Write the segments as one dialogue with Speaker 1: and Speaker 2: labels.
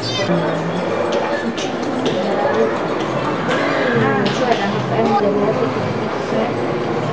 Speaker 1: cioè danno delle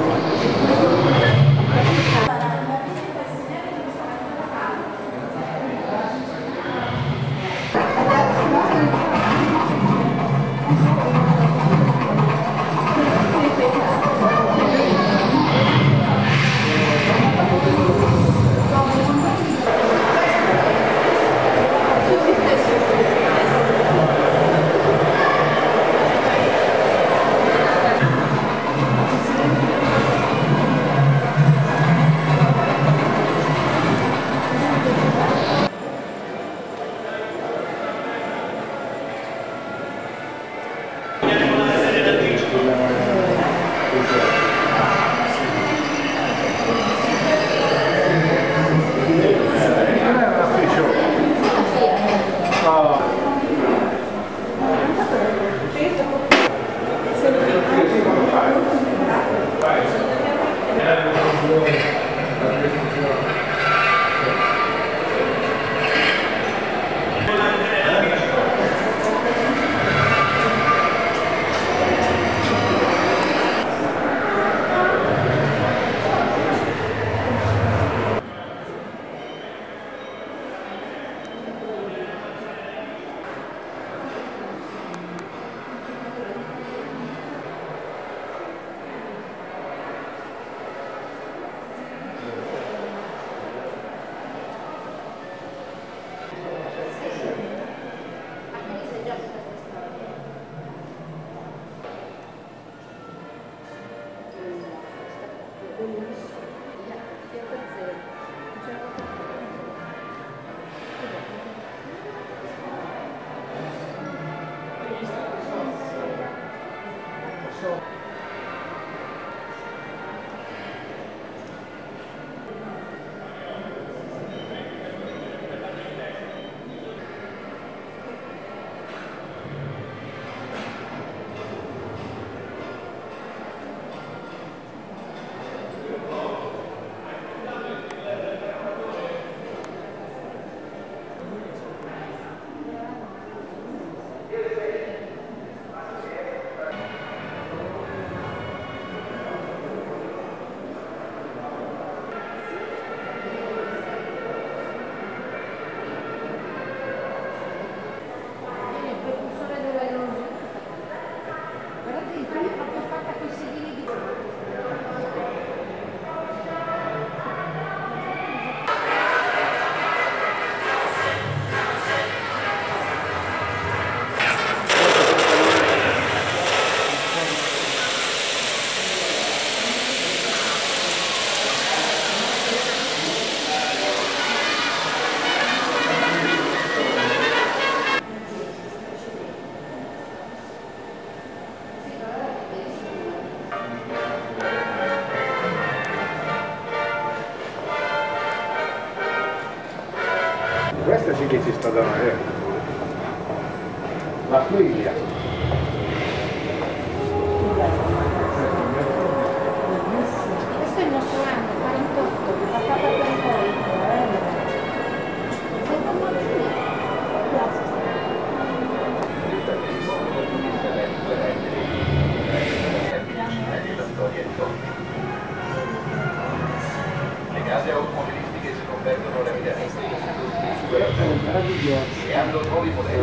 Speaker 2: Questa sì che ci sta da male. La figlia.
Speaker 1: Questo è il nostro anno, 48, papà per
Speaker 3: Le case automobilistiche si convertono rapidamente e hanno nuovi modelli.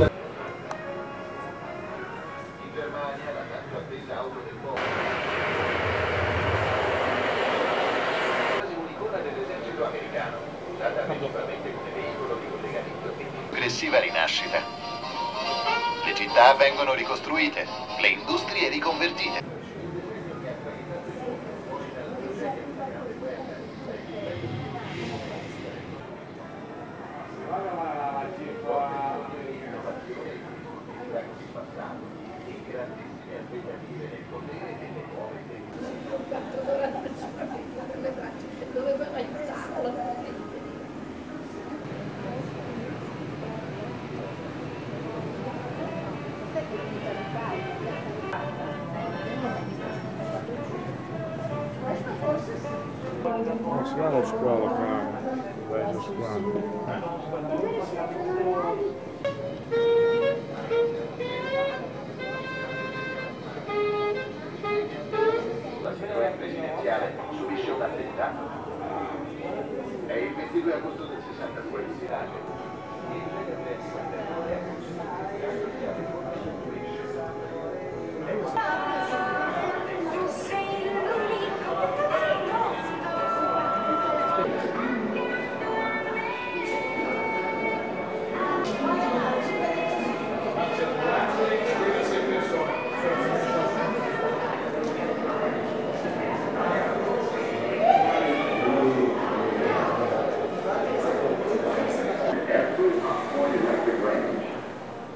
Speaker 3: In Germania la tanto attesa auto del mondo. Quasi un'icona dell'esercito americano, usata principalmente come veicolo di collegamento e progressiva rinascita. Le città vengono ricostruite, le industrie riconvertite.
Speaker 1: dovevano aiutarlo.
Speaker 2: Ma si va allo squalo qua, bello squalo.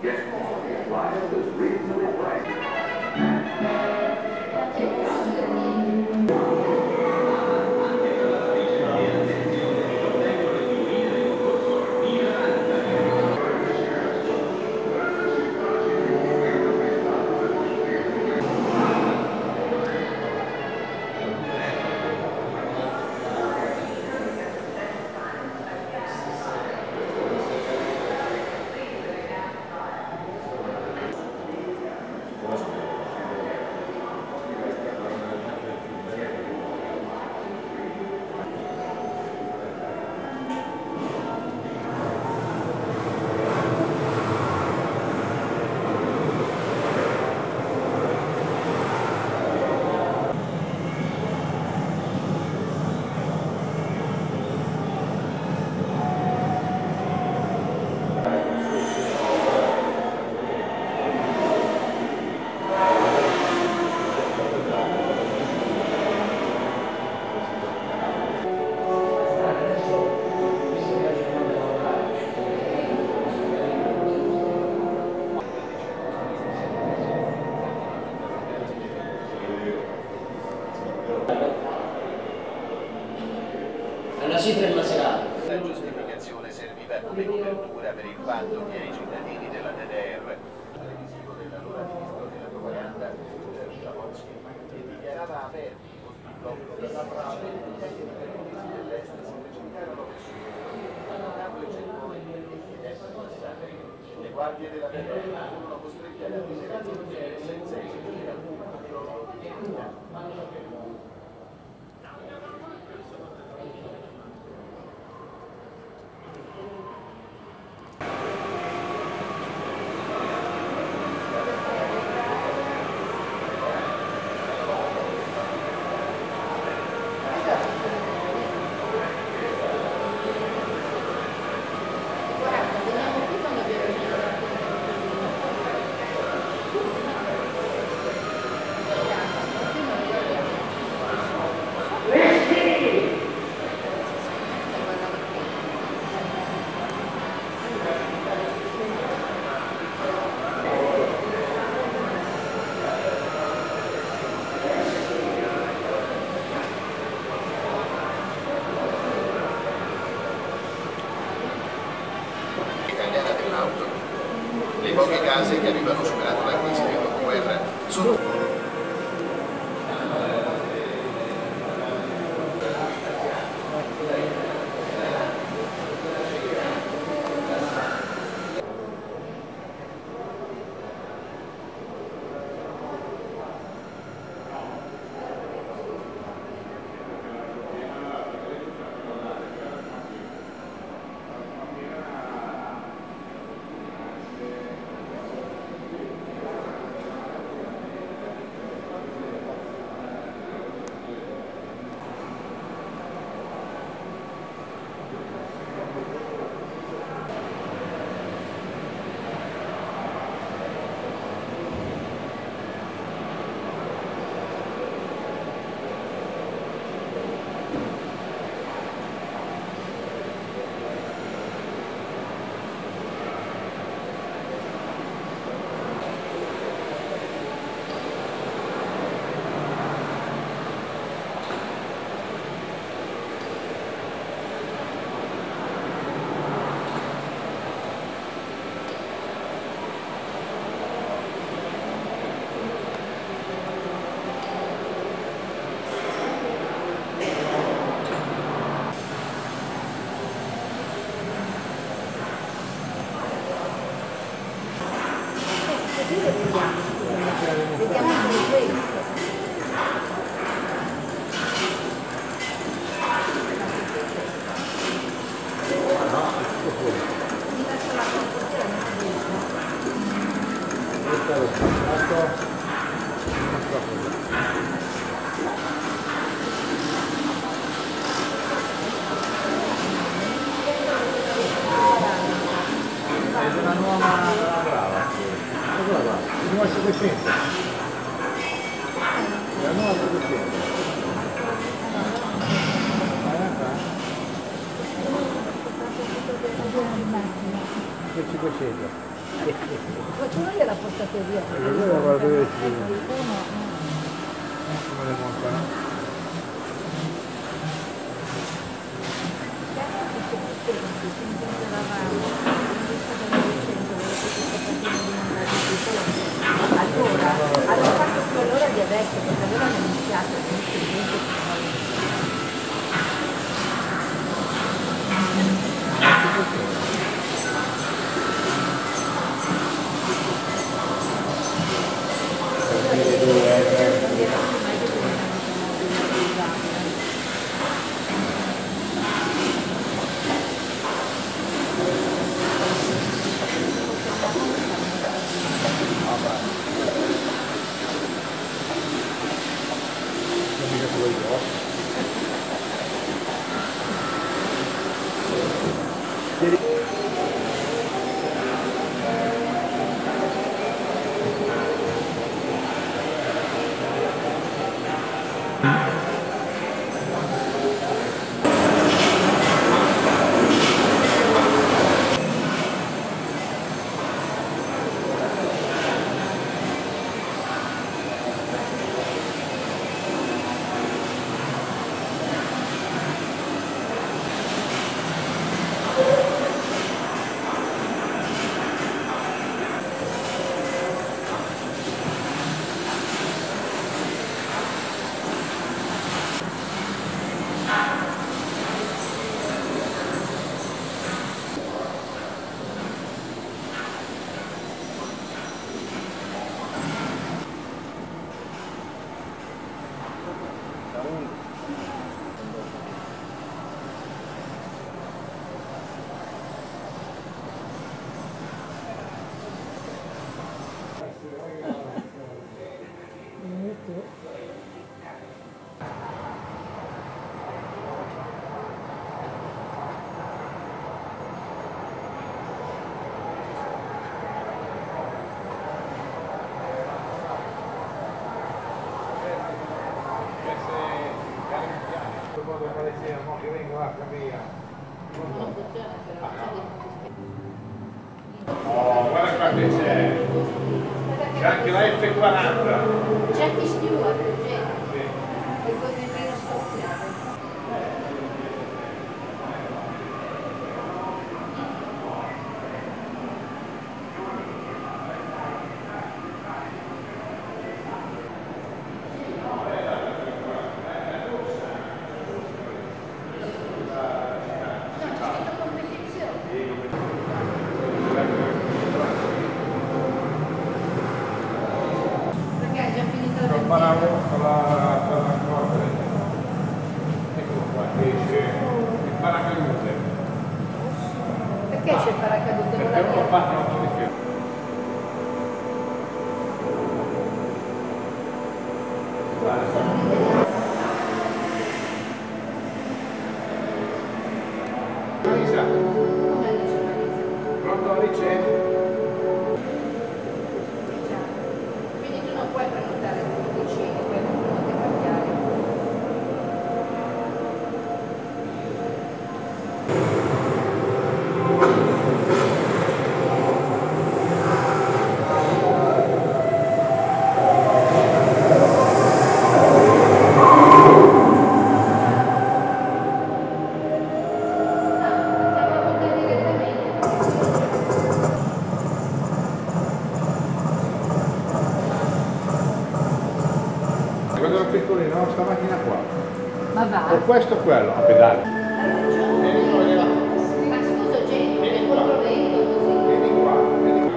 Speaker 4: Una cifra immacerata.
Speaker 3: La giustificazione serviva come copertura per il fatto che ai cittadini della DDR, televisivo dell'allora ministro della propaganda, Sciamotsky, che dichiarava aperti i posti di blocco dell'est si precipitarono verso il cerimonie le guardie della DDR furono costrette ad attivare senza eseguire alcun controllo di identità. Le poche case che avevano superato la crisi del dopoguerra sono...
Speaker 1: Vediamo solo questo.
Speaker 2: È una nuova brava. Il nuovo 500. La nuova 500. Che 500.
Speaker 1: Qualcuno gliel'ha portato via.
Speaker 2: Quello guarda dove si vede.
Speaker 1: Qualcuno,
Speaker 2: Come le montano?
Speaker 1: allora, hanno fatto più all'ora di adesso, perché allora hanno iniziato a
Speaker 3: Oh, guarda qua che c'è anche la F40.
Speaker 1: Jackie Stewart,
Speaker 3: Sì.
Speaker 1: e poi nel treno spaziale. Perché hai già finito la benzina?
Speaker 3: Comparavo con la corda. Eccolo qua, esce il paracadute.
Speaker 1: Perché c'è il paracadute?
Speaker 3: Perché uno fa non ci difende. Marisa,
Speaker 1: Come dice Marisa?
Speaker 3: pronto la licenza?
Speaker 1: Quindi tu non puoi prenotare il vicino, puoi non cambiare.
Speaker 3: Quando ero piccolino, no, sta macchina qua.
Speaker 1: Ma va?
Speaker 3: O questo o quello, a pedale.
Speaker 1: Ma scusa Jenny, vieni qua, così.
Speaker 3: Vieni qua, vieni qua.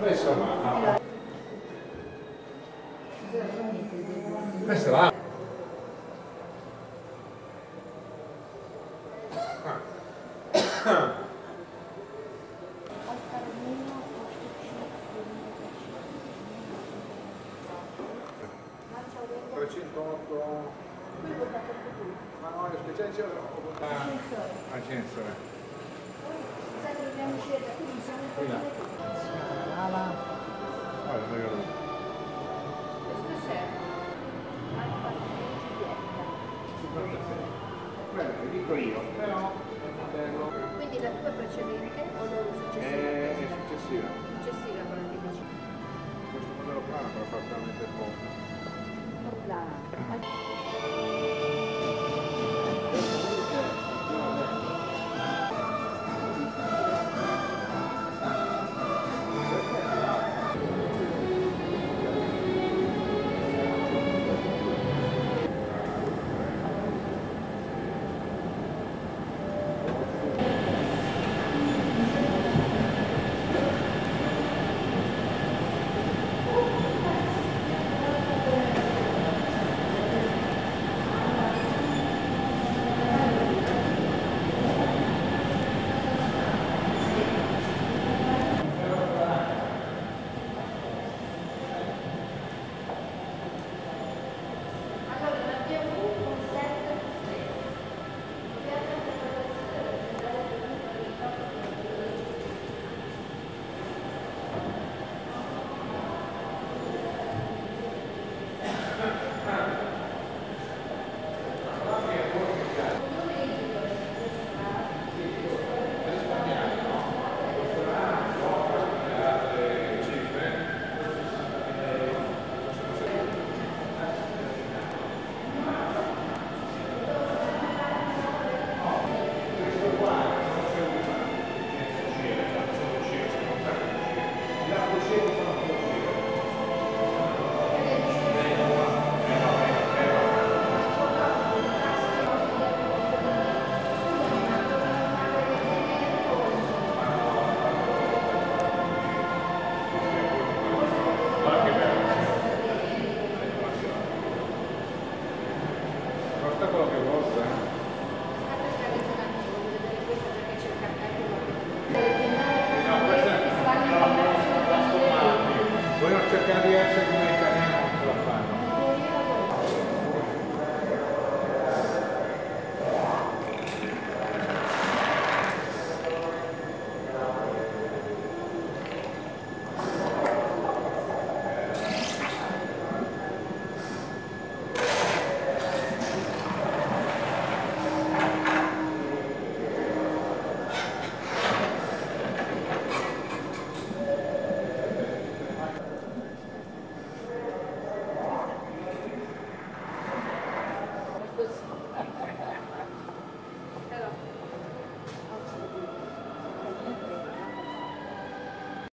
Speaker 2: Insomma, questa va. Ah. 308. Ma no, è speciale, ascensore.
Speaker 1: Sai che dobbiamo scegliere, quindi siamo